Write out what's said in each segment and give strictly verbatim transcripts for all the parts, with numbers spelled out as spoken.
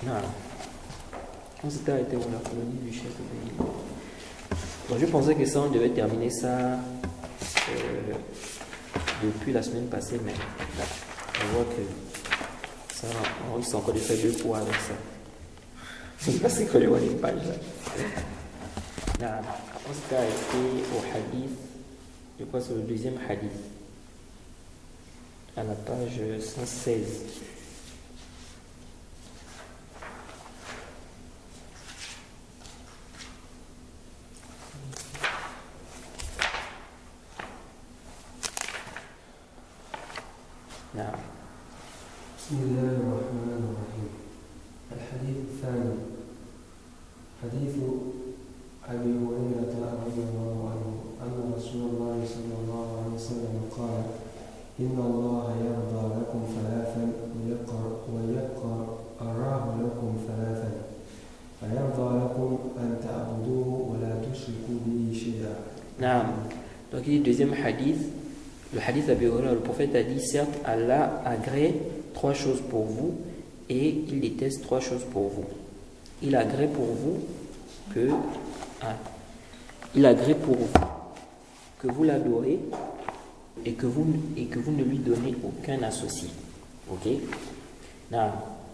Non. On s'était arrêté pour la colonie du chef de pays. Bon, je pensais que ça, on devait terminer ça euh, depuis la semaine passée, mais là, on voit que ça, on risque encore de faire deux poids avec ça. C'est pas ce que je vois les pages là. Là, on s'était arrêté au hadith, je crois que c'est le deuxième hadith, à la page cent seize. نعم. بسم الله الرحمن الرحيم. الحديث الثاني حديث أبي هريرة رضي الله عنه أن رسول الله صلى الله عليه وسلم قال: إن الله يرضى لكم ثلاثا ويقرأ لكم ثلاثا فيرضى لكم أن تعبدوه ولا تشركوا به شيئا. نعم. Donc il dit deuxième hadith. Le hadith d'Abi Huraira, le prophète a dit, certes, Allah agrée trois choses pour vous et il déteste trois choses pour vous. Il agrée pour vous que, ah, il agrée pour vous que vous l'adorez et que vous et que vous ne lui donnez aucun associé. Ok? Non.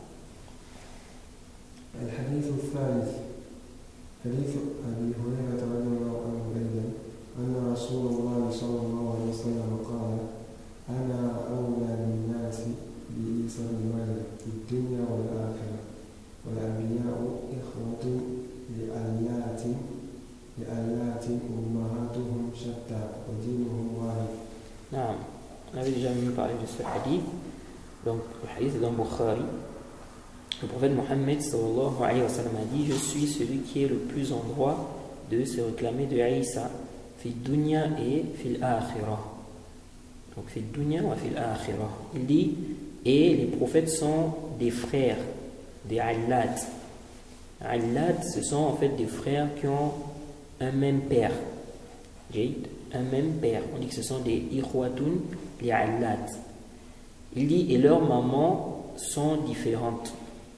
الحديث الثالث حديث أبي هريرة رضي الله عنه أيضا أن رسول الله صلى الله عليه وسلم قال: أنا أولى الناس بعيسى بن مريم في الدنيا والآخرة والأنبياء إخوة لآلات لآلات أمهاتهم شتى ودينهم واحد. نعم. On avait déjà mieux parlé de ce hadith. Donc le hadith est dans Bukhari. Le prophète Mohammed sallallahu alayhi wa sallam a dit: je suis celui qui est le plus en droit de se réclamer de Isa fi dunya et fil akhirah. Donc fi dunya ou fil akhirah. Il dit: et les prophètes sont des frères, des allad. Allad, ce sont en fait des frères qui ont un même père. Un même père. On dit que ce sont des ikhwatun li allad. Il dit: et leurs mamans sont différentes.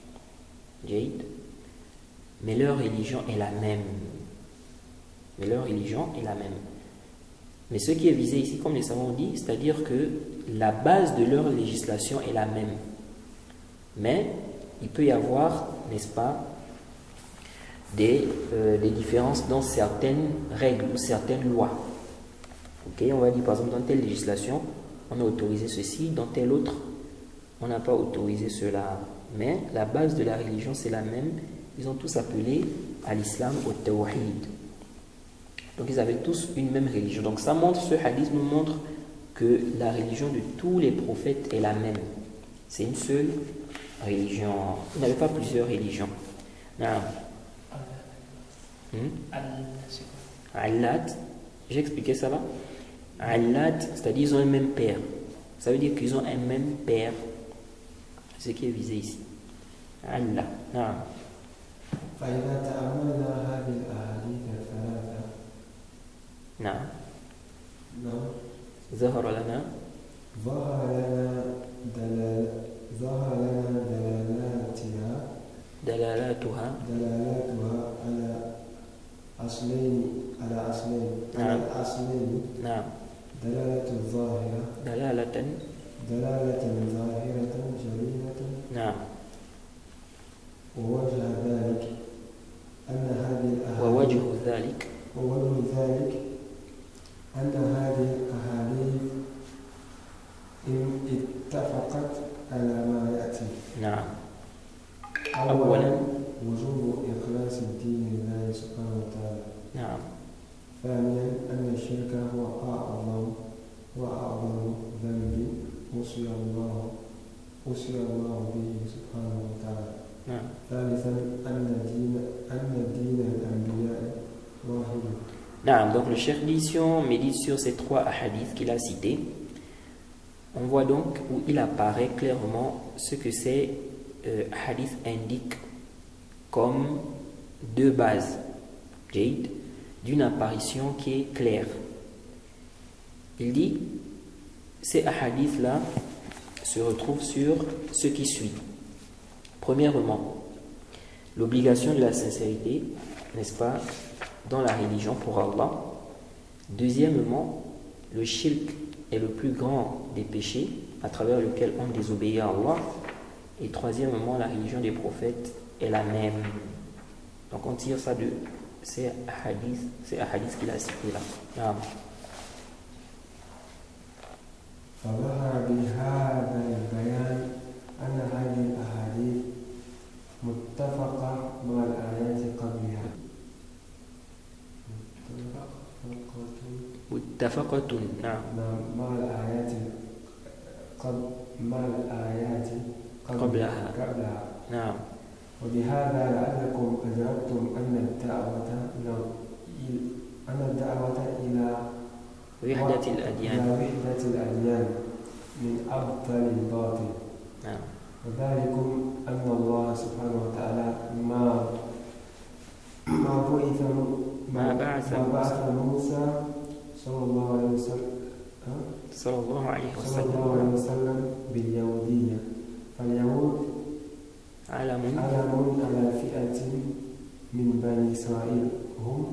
Mais leur religion est la même. Mais leur religion est la même. Mais ce qui est visé ici, comme les savants ont dit, c'est-à-dire que la base de leur législation est la même. Mais il peut y avoir, n'est-ce pas, des, euh, des différences dans certaines règles ou certaines lois. Ok, on va dire par exemple dans telle législation, on a autorisé ceci, dans telle autre, on n'a pas autorisé cela. Mais la base de la religion, c'est la même. Ils ont tous appelé à l'islam au tawhid. Donc ils avaient tous une même religion. Donc ça montre, ce hadith nous montre que la religion de tous les prophètes est la même. C'est une seule religion. Ils n'avaient pas plusieurs religions. Non. Hmm? Allad, j'ai expliqué ça là. Allad, c'est-à-dire ils ont un même père. Ça veut dire qu'ils ont un même père. Ce qui est visé ici. Allah. نعم. فإذا تأملنا هذه الأحاديث الثلاثة نعم. نعم. ظهر لنا ظهر لنا دلال ظهر لنا دلالاتها دلالاتها دلالاتها على أصلين على أصلين على الأصلين. نعم. دلالة الظاهرة دلالة دلالة ظاهرة جليلة. نعم. ووجه ذلك أن هذه الأحاديث ووجه ذلك ووجه ذلك أن هذه الأحاديث إن اتفقت على ما يأتي. نعم. أولا وجوب إخلاص الدين لله سبحانه وتعالى. نعم. ثانيا أن الشرك هو أعظم وأعظم ذنب وصي الله وصي الله به سبحانه وتعالى. نعم. ثالثا أن دين أن دين الأنبياء واحد. نعم. Donc le cheikh dit, si on médite sur ces trois hadiths qu'il a cités, on voit donc où il apparaît clairement ce que ces euh, hadiths indiquent comme deux bases d'une apparition qui est claire. Il dit, ces hadiths là se retrouvent sur ce qui suit. Premièrement, l'obligation de la sincérité, n'est-ce pas, dans la religion pour Allah. Deuxièmement, le shirk est le plus grand des péchés à travers lequel on désobéit à Allah. Et troisièmement, la religion des prophètes est la même. Donc on tire ça de ces hadiths, c'est un hadith qu'il a cité là. Ah. فظهر بهذا البيان أن هذه الأحاديث متفقة مع الآيات قبلها. متفقة نعم مع الآيات قبل مع الآيات قبلها قبلها نعم. وبهذا لعلكم أدركتم أن الدعوة إلى أن الدعوة إلى وحدة الأديان إلى وحدة الأديان من أبطل الباطل. نعم. وذلكم أن الله سبحانه وتعالى ما ما بعث ما بعث ما بعث موسى صلى الله عليه وسلم صلى الله عليه صلى الله عليه وسلم وسلم باليهودية. فاليهود علم علم على فئة من بني إسرائيل هم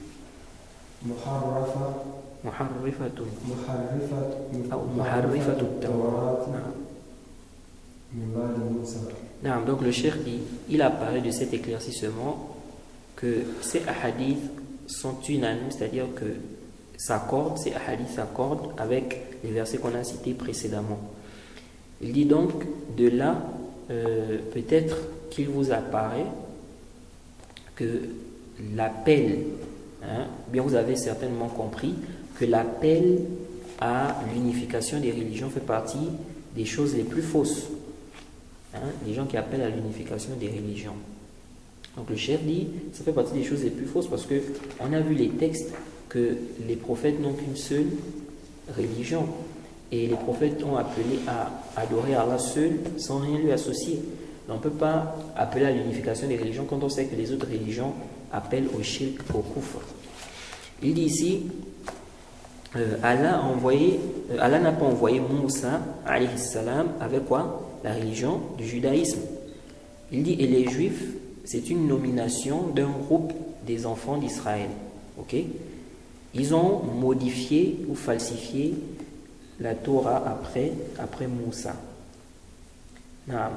محرفة محرفة محرفة أو محرفة التوراة. من بعد موسى. Non, donc le cheikh dit, il a parlé de cet éclaircissement que ces hadiths sont unanimes, c'est-à-dire que s'accordent, ces hadiths s'accordent avec les versets qu'on a cités précédemment. Il dit donc, de là, euh, peut-être qu'il vous apparaît que l'appel, hein, bien vous avez certainement compris que l'appel à l'unification des religions fait partie des choses les plus fausses. Hein, les gens qui appellent à l'unification des religions. Donc le chef dit, ça fait partie des choses les plus fausses parce que on a vu les textes que les prophètes n'ont qu'une seule religion et les prophètes ont appelé à adorer Allah seul sans rien lui associer. On ne peut pas appeler à l'unification des religions quand on sait que les autres religions appellent au shirk, au kufr. Il dit ici, euh, Allah a envoyé, euh, Allah n'a pas envoyé Moussa alayhi salam avec quoi? La religion du judaïsme. Il dit, et les juifs, c'est une nomination d'un groupe des enfants d'Israël. Ok? Ils ont modifié ou falsifié la Torah après, après Moussa. Naam.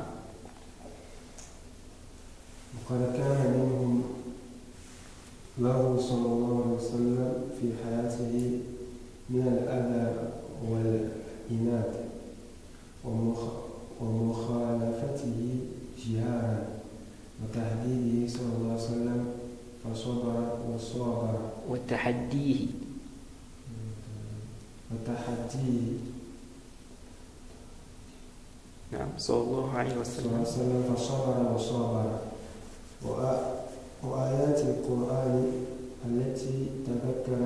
وقد كان منهم له صلى الله عليه وسلم في حياته من الأذى والإناد ومخالفته جهارا وتهديده صلى الله عليه وسلم فصبر وصابر وتحديه وتحديه نعم صلى الله عليه صلى الله وسلم عليه وسلم فصبر وصابر وآيات القرآن التي تذكر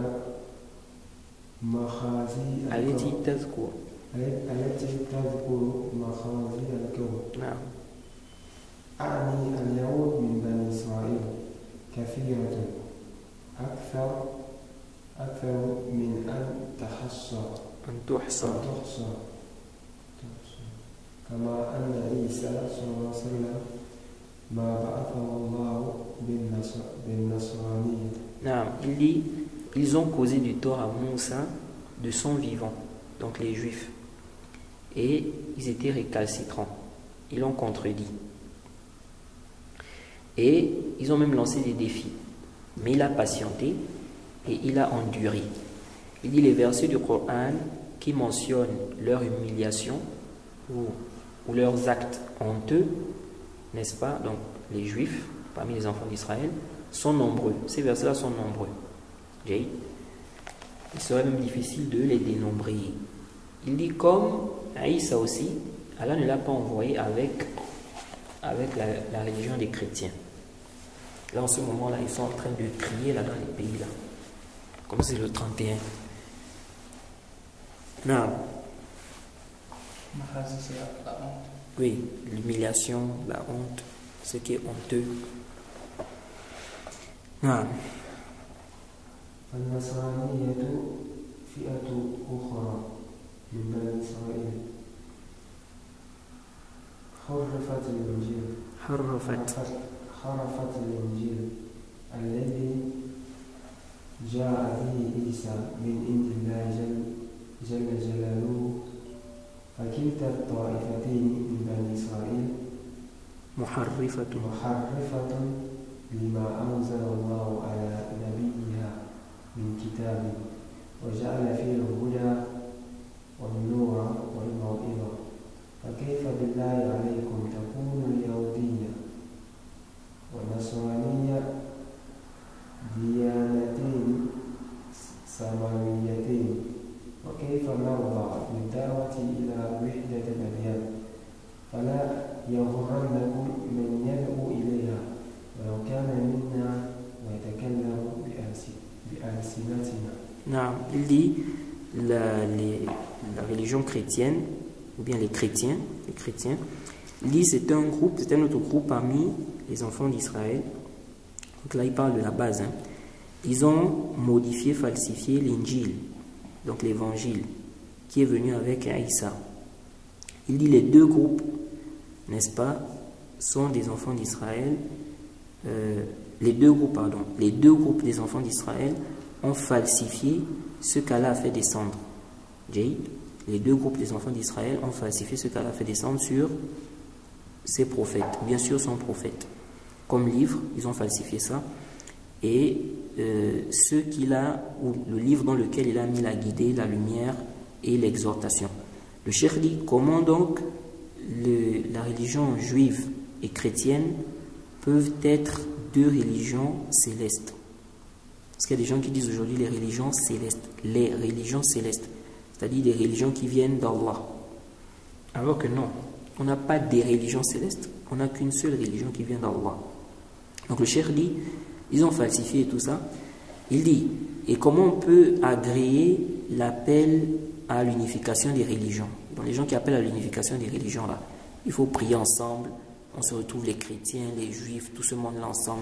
مخازي التي تذكر التي تذكر مخازي الكون. نعم. أعني اليهود من بني إسرائيل كثيرة أكثر أكثر من أن تحصى أن تحصى تحصى كما أن عيسى صلى الله عليه وسلم ما بعثه الله بالنصرانية. نعم. Il dit, ils ont causé du tort à Moussa de son vivant, donc les juifs, et ils étaient récalcitrants, ils l'ont contredit. Et ils ont même lancé des défis. Mais il a patienté et il a enduré. Il dit les versets du Coran qui mentionnent leur humiliation ou, ou leurs actes honteux, n'est-ce pas? Donc les Juifs, parmi les enfants d'Israël, sont nombreux. Ces versets-là sont nombreux. Il serait même difficile de les dénombrer. Il dit comme Aïssa aussi, Allah ne l'a pas envoyé avec, avec la, la religion des chrétiens. Là, en ce moment-là, ils sont en train de crier là dans les pays là. Comme c'est le trente et un. Non. C'est la honte. Oui, l'humiliation, la honte, ce qui est honteux. Non. النصرانية فئة أخرى من بني إسرائيل حرفت الإنجيل حرفت خرفت الإنجيل الذي جاء به عيسى من عند الله جل, جل جلاله فكلتا الطائفتين من بني إسرائيل محرفة محرفة لما أنزل الله على نبيها من كتاب وجعل فيه الهدى والنور والموعظة فكيف بالله عليكم تكون اليهودية والنصرانية ديانتين سماويتين وكيف نرضى بالدعوة إلى وحدة الأديان فلا يغرنكم من يدعو إليها ولو كان منا ويتكلم بألسنتنا. Non, il dit la, les, la religion chrétienne, ou bien les chrétiens, les chrétiens, il dit c'est un groupe, c'est un autre groupe parmi les enfants d'Israël. Donc là il parle de la base. Hein. Ils ont modifié, falsifié l'Injil, donc l'évangile, qui est venu avec Aïssa. Il dit les deux groupes, n'est-ce pas, sont des enfants d'Israël. Euh, les deux groupes, pardon, les deux groupes des enfants d'Israël ont falsifié ce qu'Allah a fait descendre. Les deux groupes des enfants d'Israël ont falsifié ce qu'Allah a fait descendre sur ses prophètes, bien sûr son prophète. Comme livre, ils ont falsifié ça. Et euh, ce qu'il a, ou le livre dans lequel il a mis la guidée, la lumière et l'exhortation. Le cheikh dit, comment donc le, la religion juive et chrétienne peuvent être deux religions célestes? Parce qu'il y a des gens qui disent aujourd'hui les religions célestes, les religions célestes, c'est-à-dire des religions qui viennent d'Allah. Alors que non, on n'a pas des religions célestes, on n'a qu'une seule religion qui vient d'Allah. Donc le cheikh dit, ils ont falsifié tout ça. Il dit, et comment on peut agréer l'appel à l'unification des religions? Donc les gens qui appellent à l'unification des religions là, il faut prier ensemble, on se retrouve les chrétiens, les juifs, tout ce monde là ensemble.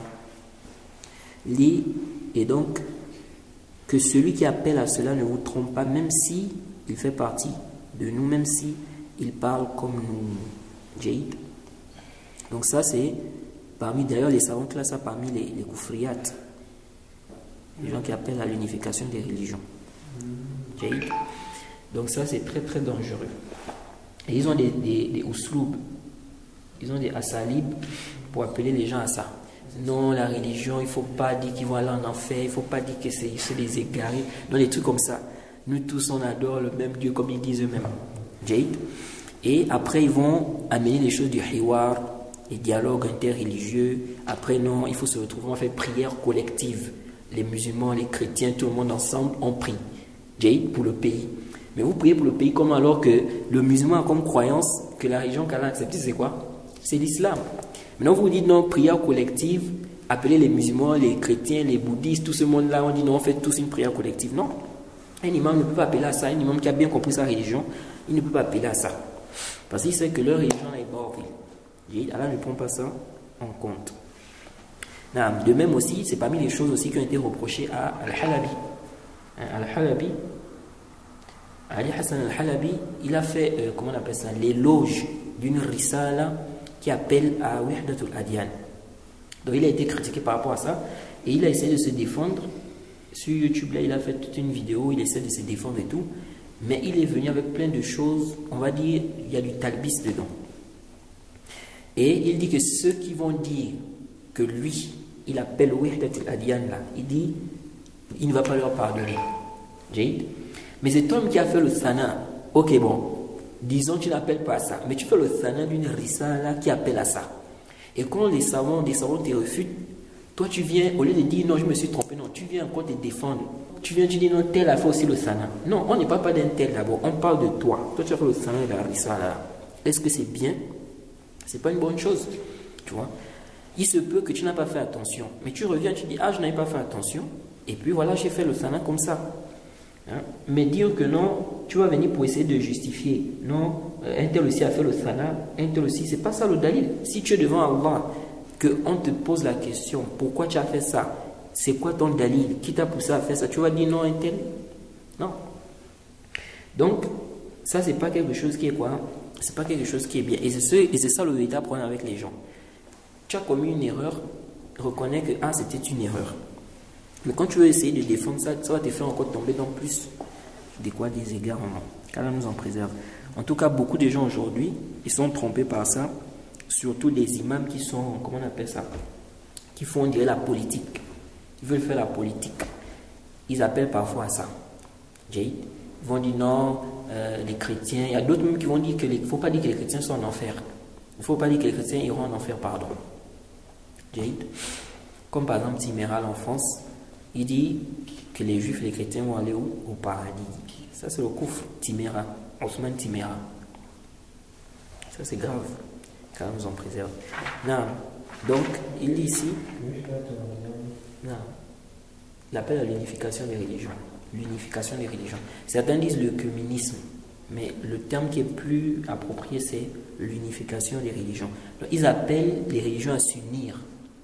Lit, et donc que celui qui appelle à cela ne vous trompe pas, même si il fait partie de nous, même si il parle comme nous. Jaïd. Donc ça c'est parmi, d'ailleurs les savants classent ça parmi les, les koufriyat, les gens qui appellent à l'unification des religions. Jaïd. Donc ça c'est très très dangereux. Et ils ont des, des, des usloub, ils ont des asalib pour appeler les gens à ça. Non, la religion, il ne faut pas dire qu'ils vont aller en enfer, il ne faut pas dire que c'est des égarés, non, des trucs comme ça. Nous tous, on adore le même Dieu comme ils disent eux-mêmes. Jade. Et après, ils vont amener les choses du hiwar, les dialogues interreligieux. Après, non, il faut se retrouver, on fait prière collective. Les musulmans, les chrétiens, tout le monde ensemble, on prie. Jade, pour le pays. Mais vous priez pour le pays comment alors que le musulman a comme croyance que la religion qu'Allah a acceptée, c'est quoi? C'est l'islam. Maintenant, vous dites non, prière collective, appelez les musulmans, les chrétiens, les bouddhistes, tout ce monde-là, on dit non, on fait tous une prière collective. Non. Un imam ne peut pas appeler à ça, un imam qui a bien compris sa religion, il ne peut pas appeler à ça. Parce qu'il sait que leur religion est bordée. Allah ne prend pas ça en compte. De même aussi, c'est parmi les choses aussi qui ont été reprochées à Al-Halabi. Al-Halabi, Ali Hassan Al-Halabi, il a fait, euh, comment on appelle ça, l'éloge d'une risala qui appelle à Wahdatul Adyan. Donc il a été critiqué par rapport à ça et il a essayé de se défendre. Sur YouTube, là, il a fait toute une vidéo, il essaie de se défendre et tout. Mais il est venu avec plein de choses, on va dire, il y a du talbis dedans. Et il dit que ceux qui vont dire que lui, il appelle Wahdatul Adyan là, il dit, il ne va pas leur pardonner. Jade. Mais cet homme qui a fait le sana, ok bon, disons tu n'appelles pas à ça, mais tu fais le sana d'une risala qui appelle à ça. Et quand les savants, des savants te refutent, toi tu viens, au lieu de dire non je me suis trompé, non, tu viens encore te défendre. Tu viens, tu dis non, tel a fait aussi le sana. Non, on ne parle pas d'un tel d'abord, on parle de toi. Toi tu as fait le sana de la risala. Est-ce que c'est bien? C'est pas une bonne chose, tu vois. Il se peut que tu n'as pas fait attention, mais tu reviens, tu dis ah je n'avais pas fait attention, et puis voilà j'ai fait le sana comme ça. Hein? Mais dire que non, tu vas venir pour essayer de justifier. Non, un tel aussi a fait le sana, un tel aussi, c'est pas ça le dalil. Si tu es devant Allah, qu'on te pose la question, pourquoi tu as fait ça? C'est quoi ton dalil? Qui t'a poussé à faire ça? Tu vas dire non, un tel? Non. Donc, ça c'est pas quelque chose qui est quoi? C'est pas quelque chose qui est bien. Et c'est ça le véritable problème avec les gens. tu as commis une erreur, reconnais que ah, c'était une erreur. Mais quand tu veux essayer de défendre ça, ça va te faire encore tomber dans plus de quoi des égards. Qu'Allah nous en préserve. En tout cas, beaucoup de gens aujourd'hui, ils sont trompés par ça, surtout des imams qui sont, comment on appelle ça, qui font, on dirait, la politique. Ils veulent faire la politique. Ils appellent parfois à ça. Ils vont dire non, euh, les chrétiens, il y a d'autres même qui vont dire qu'il ne faut pas dire que les chrétiens sont en enfer. Il ne faut pas dire que les chrétiens iront en enfer, pardon. Comme par exemple Timéral en France, il dit que les juifs et les chrétiens vont aller où? Au paradis. Ça c'est le coufre, Timéra, Ousmane Timéra. Ça c'est grave, car nous en préserve. Non. Donc, il dit ici, non, il appelle à l'unification des religions. L'unification des religions. Certains disent le communisme, mais le terme qui est plus approprié c'est l'unification des religions. Donc, ils appellent les religions à s'unir.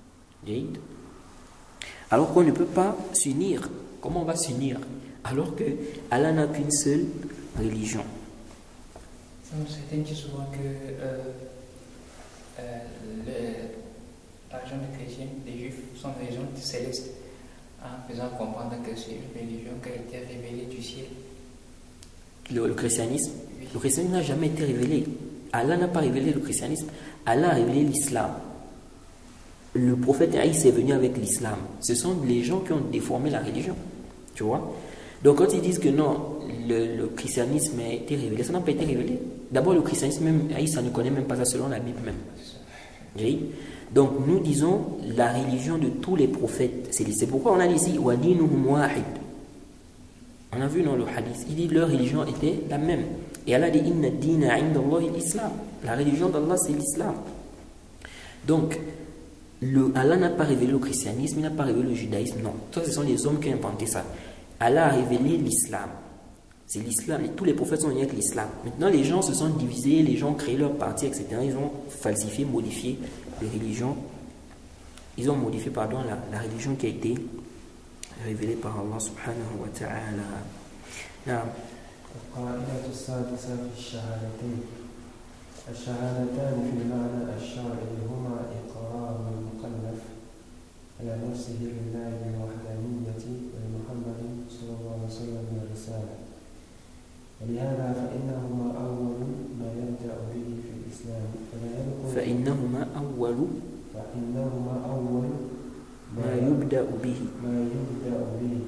Alors qu'on ne peut pas s'unir. Comment on va s'unir? Alors que Allah n'a qu'une seule religion. Certains disent souvent que euh, euh, le, la religion des chrétiens, des juifs, sont des religions célestes, en faisant comprendre que c'est une religion qui a été révélée du ciel. Le, le christianisme Oui. Le christianisme n'a jamais été révélé. Allah n'a pas révélé le christianisme. Allah a révélé l'islam. Le prophète Aïs est venu avec l'islam. Ce sont les gens qui ont déformé la religion. Tu vois? Donc quand ils disent que non, le, le christianisme a été révélé, ça n'a pas été révélé. D'abord le christianisme, même Aïs, ça ne connaît même pas ça selon la Bible même. Oui? Donc nous disons la religion de tous les prophètes. C'est pourquoi on a dit ici wadinuhum wahid. On a vu dans le hadith, il dit leur religion était la même. Et Allah dit inna dina inda Allah l'islam. La religion d'Allah c'est l'islam. Donc le, Allah n'a pas révélé le christianisme, il n'a pas révélé le judaïsme, non. Ça, ce sont les hommes qui ont inventé ça. Allah a révélé l'islam. C'est l'islam. Tous les prophètes sont venus avec l'islam. Maintenant, les gens se sont divisés, les gens ont créé leur parti, et cetera. Ils ont falsifié, modifié les religions. Ils ont modifié, pardon, la, la religion qui a été révélée par Allah subhanahu wa ta'ala. Naam. القاعدة السادسة في الشهادتين الشهادتان في المعنى الشرعي هما إقرار المكلف على نفسه لله بالوحدانية ولمحمد صلى الله عليه وسلم بالرسالة ولهذا فإنهما أول ما يبدأ به في الإسلام فلا يدخل فإنهما أول فإنهما أول ما يبدأ به ما يبدأ به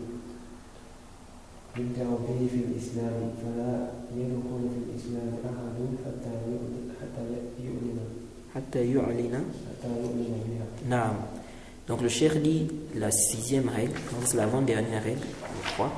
يبدأ به في الإسلام فلا يدخل في الإسلام أحد حتى حتى يؤمن حتى يعلن حتى يؤمن بها. نعم. Donc le cheikh dit la sixième règle, c'est l'avant-dernière règle, je crois.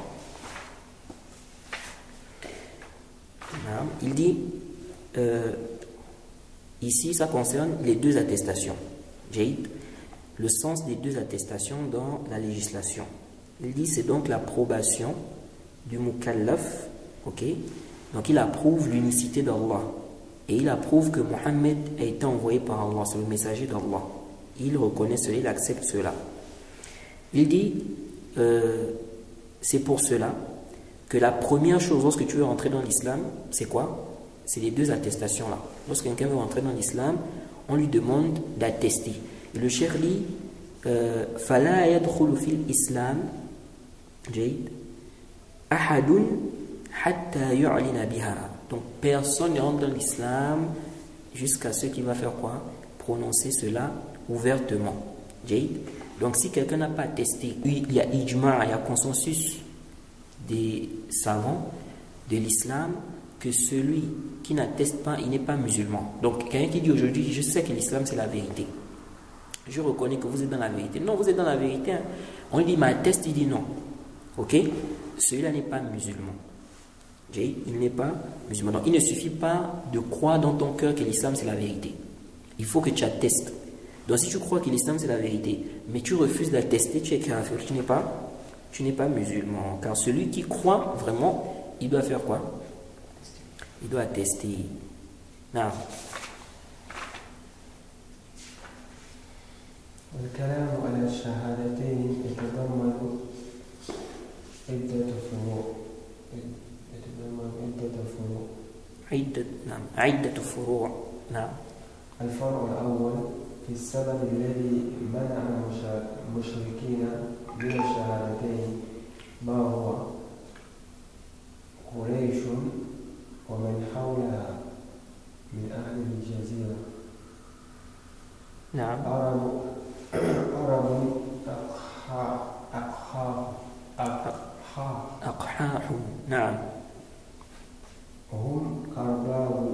Naam. Il dit euh, ici ça concerne les deux attestations. Jaïd, le sens des deux attestations dans la législation. Il dit c'est donc l'approbation du mukallaf, ok? Donc il approuve l'unicité d'Allah et il approuve que Mohammed a été envoyé par Allah, c'est le messager d'Allah. Il reconnaît cela, il accepte cela. Il dit euh, c'est pour cela que la première chose lorsque tu veux rentrer dans l'islam, c'est quoi? C'est les deux attestations là. Lorsque quelqu'un veut rentrer dans l'islam, on lui demande d'attester. Et le cheikh dit fala yadkhulu fil islam jayd ahadun hatta yu'lina biha. Donc personne ne rentre dans l'islam jusqu'à ce qu'il va faire quoi? Prononcer cela ouvertement. Jayd. Donc si quelqu'un n'a pas attesté, il y a ijma', il y a consensus des savants de l'islam que celui qui n'atteste pas, il n'est pas musulman. Donc quelqu'un qui dit aujourd'hui, je sais que l'islam c'est la vérité. Je reconnais que vous êtes dans la vérité. Non, vous êtes dans la vérité. Hein. On lui dit, mais atteste, il dit non. Ok? Celui-là n'est pas musulman. Il n'est pas musulman. Donc il ne suffit pas de croire dans ton cœur que l'islam c'est la vérité. Il faut que tu attestes. Donc si tu crois que l'islam c'est la vérité, mais tu refuses d'attester, tu es kafir, tu n'es pas, tu n'es pas musulman. Car celui qui croit vraiment, il doit faire quoi? Il doit attester. Non. والكلام على الشهادتين يتضمن عدة فروع يتضمن عدة فروع عدة نعم عدة فروع نعم. الفرع الأول في السبب الذي منع المشركين من الشهادتين ما هو قريش ومن حولها من أهل الجزيرة نعم عرب عرب أقحاء أقحاء أقحاح نعم هم أرباب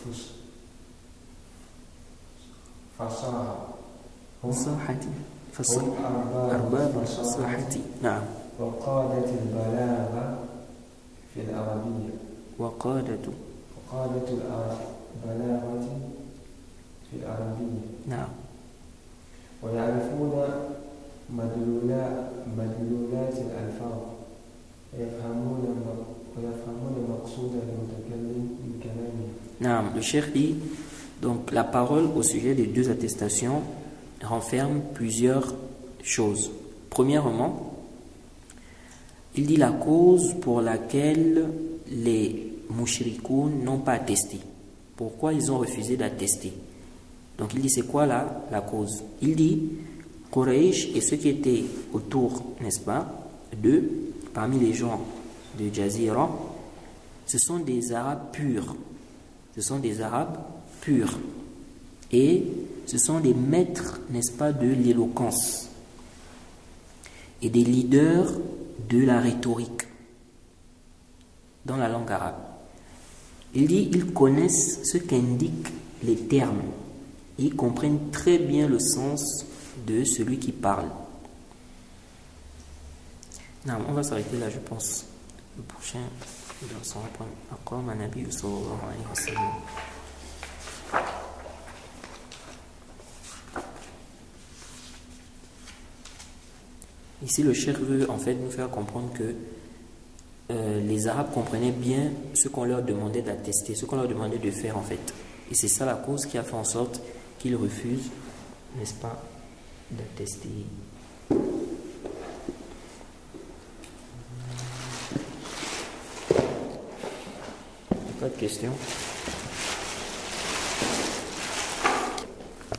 فصاحة هم فصاحة فصاحة هم أرباب أرباب الفصاحة الفصاحة نعم وقادة البلاغة في العربية وقادة وقادة البلاغة في العربية نعم ويعرفون مدلولات مدلولات الألفاظ ويفهمون ويفهمون مقصود المتكلم من كلامه. نعم, le cheikh dit donc la parole au sujet des deux attestations renferme plusieurs choses. Premièrement, il dit la cause pour laquelle les mushrikoun n'ont pas attesté. Pourquoi ils ont refusé d'attester? Donc il dit c'est quoi là la cause? Il dit Quraysh et ceux qui étaient autour, n'est-ce pas, d'eux, parmi les gens de Jazira, ce sont des Arabes purs. Ce sont des Arabes purs. Et ce sont des maîtres, n'est-ce pas, de l'éloquence. Et des leaders de la rhétorique dans la langue arabe. Il dit ils connaissent ce qu'indiquent les termes. Et ils comprennent très bien le sens de celui qui parle. Non, on va s'arrêter là, je pense. Le prochain, dans son rapport à Nabi sallallahu alayhi wa sallam. Ici, le cheikh veut en fait nous faire comprendre que euh, les Arabes comprenaient bien ce qu'on leur demandait d'attester, ce qu'on leur demandait de faire en fait. Et c'est ça la cause qui a fait en sorte qu'ils refusent, n'est-ce pas, d'attester. Pas de questions?